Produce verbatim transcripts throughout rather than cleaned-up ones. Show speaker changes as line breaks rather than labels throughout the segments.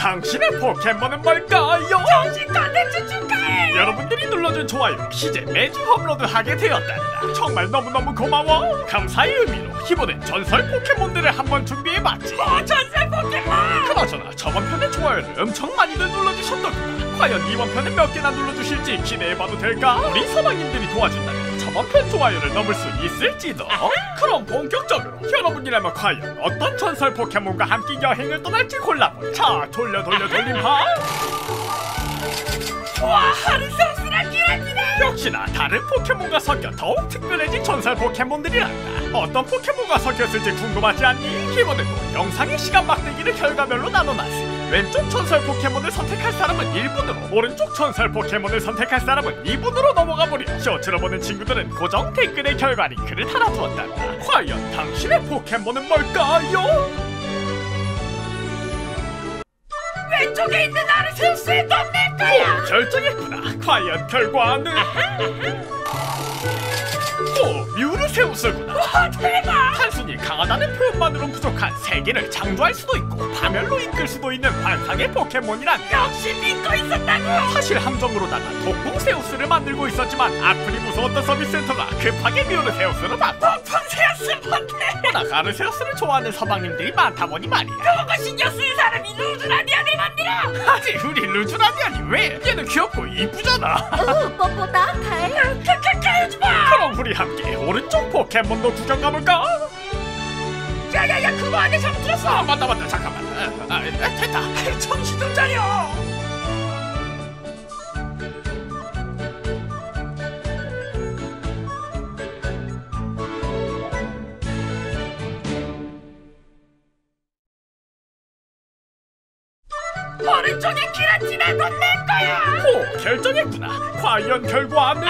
당신의 포켓몬은 뭘까요?
정신 컨텐츠 축하해!
여러분들이 눌러준 좋아요로 이제 매주 업로드하게 되었단다. 정말 너무너무 고마워. 감사의 의미로 이번엔 전설 포켓몬들을 한번 준비해봤지.
어, 전설 포켓몬!
그나저나 저번 편에 좋아요를 엄청 많이들 눌러주셨더구나. 과연 이번 편은 몇 개나 눌러주실지 기대해봐도 될까? 우리 서방님들이 도와준다면 저번 편 좋아요를 넘을 수 있을지도. 아하. 그럼 본격적으로 여러분이라면 과연 어떤 전설 포켓몬과 함께 여행을 떠날지 골라보자. 자, 돌려 돌려 돌림파.
와, 하르세우스랑 기라기네!
역시나 다른 포켓몬과 섞여 더욱 특별해진 전설 포켓몬들이란다. 어떤 포켓몬과 섞였을지 궁금하지 않니? 이번에도 영상의 시간 막대기를 결과별로 나눠놨으니 왼쪽 전설 포켓몬을 선택할 사람은 일 분으로, 오른쪽 전설 포켓몬을 선택할 사람은 이 분으로 넘어가보려. 쇼츠로 보는 친구들은 고정 댓글에 결과 링크를 달아두었단다. 과연 당신의 포켓몬은 뭘까요?
왼쪽에 있는 아르세우스의 넌내 거야!
오, 결정했구나. 과연 결과는? 오, 뮤르세우스구나.
와, 대박!
단순히 강하다는 표현만으론 부족한 세계를 창조할 수도 있고 파멸로 이끌 수도 있는 환상의 포켓몬이란.
역시 믿고 있었다고!
사실 함정으로다가 독궁세우스를 만들고 있었지만 악플이 무서웠던 서비스 센터가 급하게 뮤르세우스로 바꿔.
독궁세우스 뭔데?
워낙 아르세우스를 좋아하는 서방님들이 많다 보니 말이야.
그런 거 신경 쓸 사람이 루즈라디안을 만들어!
아니, 우리 루즈라디안이 왜? 얘는 귀엽고 이쁘잖아.
어, 뽀뽀다, 달.
크크크, 요즘아!
그럼 우리 함께 오른쪽 포켓몬도 구경 가볼까?
야야야, 그거 안에 잘못 들었어!
아, 맞다 맞다, 잠깐만. 아, 아, 아, 됐다.
정신 좀 차려! 오른쪽에 기라티나 넌 내 거야!
오, 결정했구나. 과연 결과는?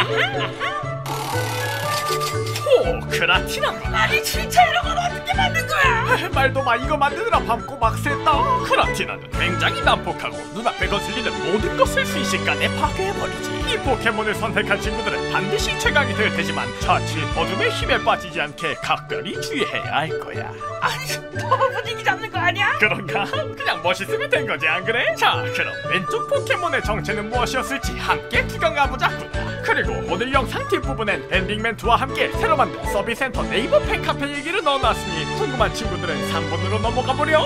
오, 크라티나.
아니 진짜 이런 건 어떻게 만든 거야?
말도 마, 이거 만드느라 밤고 막 샜다. 크라티나는 굉장히 난폭하고 눈앞에 거슬리는 모든 것을 순식간에 파괴해버리지. 이 포켓몬을 선택한 친구들은 반드시 최강이 될 테지만 자칫 어둠의 힘에 빠지지 않게 각별히 주의해야 할 거야.
아니 너무 분위기 잡는 거 아니야?
그런가? 그냥 멋있으면 된 거지, 안 그래? 자, 그럼 왼쪽 포켓몬의 정체는 무엇이었을지 함께 구경 가보자꾸나. 그리고 오늘 영상 뒷부분엔 엔딩 멘트와 함께 새로 만든 서비스센터 네이버 팬카페 얘기를 넣어놨으니 궁금한 친구들은 삼 번으로 넘어가보렴.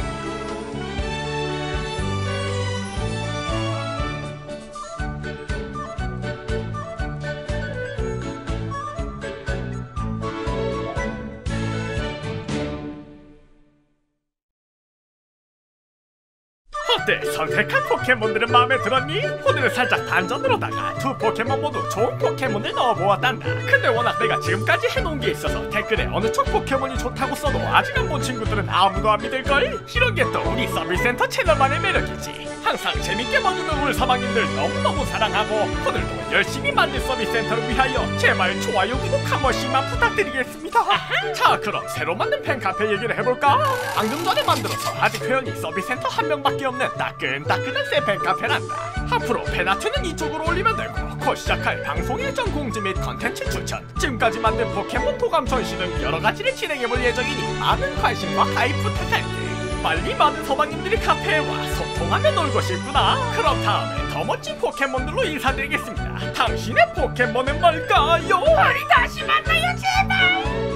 어때? 선택한 포켓몬들은 마음에 들었니? 오늘은 살짝 단전으로다가 두 포켓몬 모두 좋은 포켓몬을 넣어보았단다. 근데 워낙 내가 지금까지 해놓은 게 있어서 댓글에 어느 쪽 포켓몬이 좋다고 써도 아직 안 본 친구들은 아무도 안 믿을걸? 이런 게 또 우리 서비스센터 채널만의 매력이지. 항상 재밌게 봐주는 우리 서방님들 너무너무 사랑하고 오늘도 열심히 만든 서비스센터를 위하여 제발 좋아요, 구독 한 번씩만 부탁드리겠습니다. 자, 그럼 새로 만든 팬카페 얘기를 해볼까? 방금 전에 만들어서 아직 회원이 서비스센터 한 명밖에 없는 따끈따끈한 새 팬카페란다. 앞으로 팬아트는 이쪽으로 올리면 되고 곧 시작할 방송 일정 공지 및 컨텐츠 추천, 지금까지 만든 포켓몬 도감 전시 등 여러가지를 진행해볼 예정이니 많은 관심과 가입 부탁할게. 빨리 많은 서방님들이 카페에 와 소통하며 놀고 싶구나. 그럼 다음에 더 멋진 포켓몬들로 인사드리겠습니다. 당신의 포켓몬은 뭘까요?
우리 다시 만나요 제발!